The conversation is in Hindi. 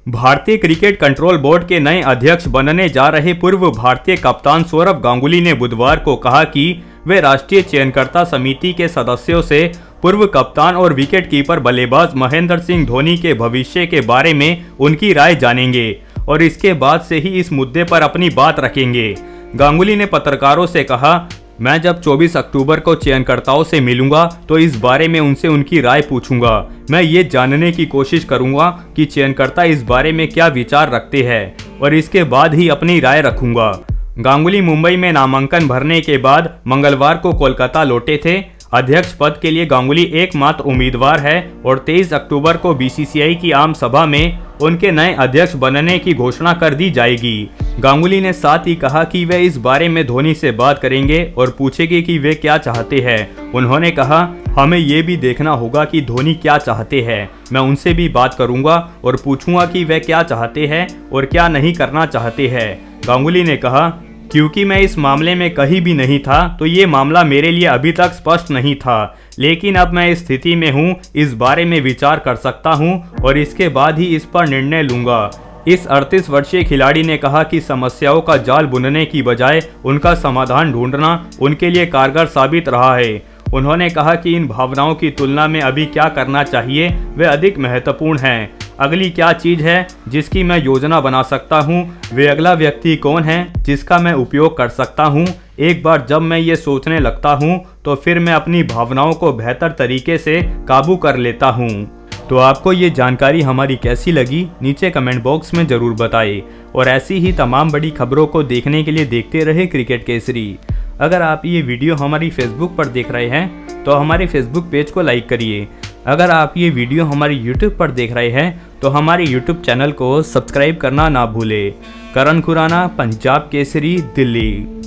भारतीय क्रिकेट कंट्रोल बोर्ड के नए अध्यक्ष बनने जा रहे पूर्व भारतीय कप्तान सौरव गांगुली ने बुधवार को कहा कि वे राष्ट्रीय चयनकर्ता समिति के सदस्यों से पूर्व कप्तान और विकेटकीपर बल्लेबाज महेंद्र सिंह धोनी के भविष्य के बारे में उनकी राय जानेंगे और इसके बाद से ही इस मुद्दे पर अपनी बात रखेंगे। गांगुली ने पत्रकारों से कहा, मैं जब 24 अक्टूबर को चयनकर्ताओं से मिलूंगा तो इस बारे में उनसे उनकी राय पूछूंगा। मैं ये जानने की कोशिश करूंगा कि चयनकर्ता इस बारे में क्या विचार रखते हैं और इसके बाद ही अपनी राय रखूंगा। गांगुली मुंबई में नामांकन भरने के बाद मंगलवार को कोलकाता लौटे थे। अध्यक्ष पद के लिए गांगुली एकमात्र उम्मीदवार है और 23 अक्टूबर को बीसीसीआई की आम सभा में उनके नए अध्यक्ष बनने की घोषणा कर दी जाएगी। गांगुली ने साथ ही कहा कि वे इस बारे में धोनी से बात करेंगे और पूछेंगे कि वे क्या चाहते हैं। उन्होंने कहा, हमें ये भी देखना होगा कि धोनी क्या चाहते हैं। मैं उनसे भी बात करूंगा और पूछूंगा कि वे क्या चाहते हैं और क्या नहीं करना चाहते हैं। गांगुली ने कहा, क्योंकि मैं इस मामले में कहीं भी नहीं था तो ये मामला मेरे लिए अभी तक स्पष्ट नहीं था, लेकिन अब मैं इस स्थिति में हूँ, इस बारे में विचार कर सकता हूँ और इसके बाद ही इस पर निर्णय लूंगा। इस 38 वर्षीय खिलाड़ी ने कहा कि समस्याओं का जाल बुनने की बजाय उनका समाधान ढूंढना उनके लिए कारगर साबित रहा है। उन्होंने कहा कि इन भावनाओं की तुलना में अभी क्या करना चाहिए वे अधिक महत्वपूर्ण हैं। अगली क्या चीज़ है जिसकी मैं योजना बना सकता हूँ, वे अगला व्यक्ति कौन है जिसका मैं उपयोग कर सकता हूँ। एक बार जब मैं ये सोचने लगता हूँ तो फिर मैं अपनी भावनाओं को बेहतर तरीके से काबू कर लेता हूँ। तो आपको ये जानकारी हमारी कैसी लगी नीचे कमेंट बॉक्स में ज़रूर बताएं और ऐसी ही तमाम बड़ी खबरों को देखने के लिए देखते रहे क्रिकेट केसरी। अगर आप ये वीडियो हमारी फेसबुक पर देख रहे हैं तो हमारे फेसबुक पेज को लाइक करिए। अगर आप ये वीडियो हमारी यूट्यूब पर देख रहे हैं तो हमारे यूट्यूब चैनल को सब्सक्राइब करना ना भूलें। करण खुराना, पंजाब केसरी, दिल्ली।